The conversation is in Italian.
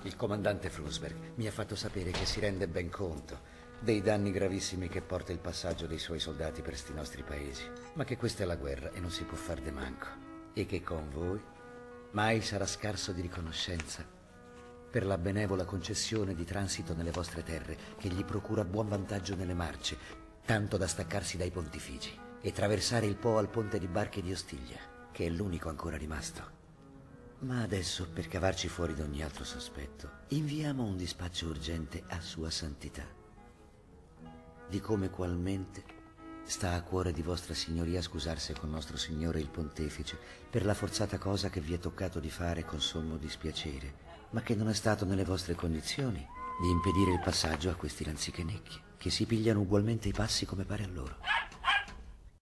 Il comandante Frusberg mi ha fatto sapere che si rende ben conto dei danni gravissimi che porta il passaggio dei suoi soldati per sti nostri paesi, ma che questa è la guerra e non si può far de manco, e che con voi mai sarà scarso di riconoscenza per la benevola concessione di transito nelle vostre terre, che gli procura buon vantaggio nelle marce, tanto da staccarsi dai pontifici e traversare il Po al ponte di barche di Ostiglia, che è l'unico ancora rimasto. Ma adesso, per cavarci fuori da ogni altro sospetto, inviamo un dispaccio urgente a Sua Santità, di come qualmente sta a cuore di vostra signoria scusarsi con nostro signore il pontefice per la forzata cosa che vi è toccato di fare con sommo dispiacere, ma che non è stato nelle vostre condizioni di impedire il passaggio a questi lanzichenecchi, che si pigliano ugualmente i passi come pare a loro.